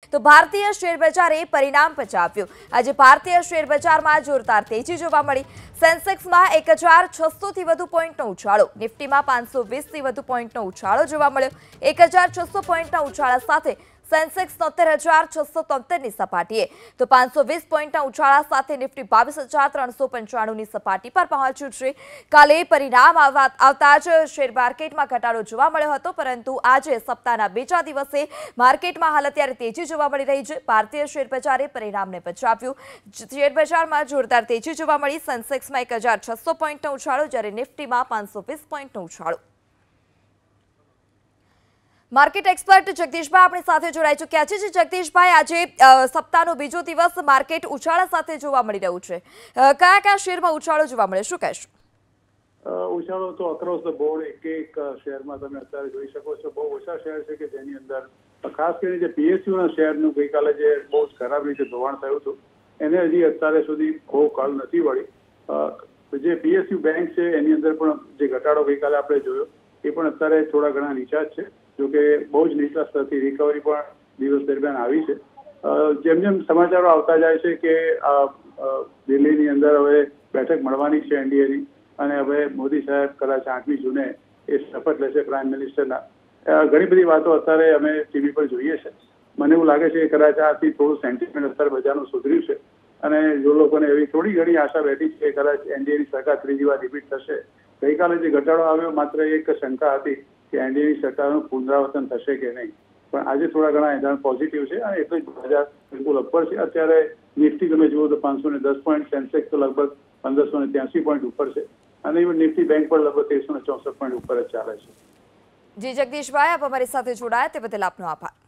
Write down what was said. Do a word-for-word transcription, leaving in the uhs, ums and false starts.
તો ભારતીય શેર બજારે પરિણામ પચાવ્યું। આજે ભારતીય શેર બજારમાં જોરદાર તેજી જોવા મળી। સેન્સેક્સમાં એક હજાર છસો થી વધુ પોઈન્ટનો ઉછાળો, નિફ્ટીમાં પાંચસો વીસ થી વધુ પોઈન્ટનો ઉછાળો જોવા મળ્યો। એક હજાર છસો પોઈન્ટના ઉછાળા સાથે સેન્સેક્સ તોતેર હજાર છસો તોતેર ની સપાટીએ, તો પાંચસો વીસ પોઈન્ટના ઉછાળા સાથે નિફ્ટી બાવીસ હજાર ત્રણસો પંચાણું ની સપાટી પર પહોંચ્યું છે। કાલે પરિણામ આવતા જ શેર માર્કેટમાં ઘટાડો જોવા મળ્યો હતો, પરંતુ આજે સપ્તાહના બીજા દિવસે માર્કેટમાં હાલ અત્યારે તેજી જોવા મળી રહી છે। ભારતીય શેર બજારે પરિણામને પચાવ્યું। શેર બજારમાં જોરદાર તેજી જોવા મળી। સેન્સેક્સમાં એક હજાર છસો પોઈન્ટનો ઉછાળો, જ્યારે નિફ્ટીમાં પાંચસો વીસ પોઈન્ટનો ઉછાળો। માર્કેટ એક્સપર્ટ જગદીશભાઈ આપણી સાથે જોડાઈ ચૂક્યા છે। જગદીશભાઈ, આજે સપ્તાહનો બીજો દિવસ માર્કેટ ઉછાળા સાથે જોવા મળી રહ્યું છે, કયા કયા શેરમાં ઉછાળો જોવા મળે, શું કહેશો? ઉછાળો તો અક્રોસ ધ બોર્ડ એક એક શેરમાં તમે અત્યારે જોઈ શકો છો। બહુ ઓછા શેર છે કે જેની અંદર ખાસ કરીને જે પીએસયુના શેરનું ગઈકાલે જે બહુ જ ખરાબ રીતે ધોવાણ થયું હતું, એને હજી અત્યારે સુધી બહુ કળ નથી વળી। જે પીએસયુ બેંક છે એની અંદર પણ જે ઘટાડો ગઈકાલે આપણે જોયો એ પણ અત્યારે થોડા ઘણા નીચા જ છે, જોકે બહુ જ નીચા સ્તરથી રિકવરી પણ દિવસ દરમિયાન આવી છે। જેમ જેમ સમાચારો આવતા જાય છે કે દિલ્હીની અંદર હવે બેઠક મળવાની છે એનડીએની, અને હવે મોદી સાહેબ કદાચ આઠમી જૂને એ શપથ લેશે પ્રાઇમ મિનિસ્ટરના। ઘણી બધી વાતો અત્યારે અમે ટીવી પર જોઈએ છે। મને એવું લાગે છે કે કદાચ આથી થોડું સેન્ટિમેન્ટ અત્યારે બજારનું સુધર્યું છે, અને જો લોકોને એવી થોડી ઘણી આશા બેઠી છે કે કદાચ એનડીએની સરકાર ત્રીજી વાર રિપીટ થશે। ગઈકાલે જે ઘટાડો આવ્યો માત્ર એક શંકા હતી કે એનડીએની સરકારનું પુનરાવર્તન થશે કે નહીં, પણ આજે થોડા ઘણા એંધાણ પોઝિટિવ છે, અને એટલે જ બજાર બિલકુલ ઉપર છે। અત્યારે નિફ્ટી તમે જુઓ તો પાંચસો ને દસ પોઈન્ટ, સેન્સેક્સ તો લગભગ પંદરસો ને ત્યાસી પોઈન્ટ ઉપર છે, અને નિફ્ટી બેંક પણ લગભગ ત્રેસો ને ચોસઠ પોઈન્ટ ઉપર જ ચાલે છે। જી જગદીશભાઈ, આપ અમારી સાથે જોડાયા તે બદલ આપનો આભાર।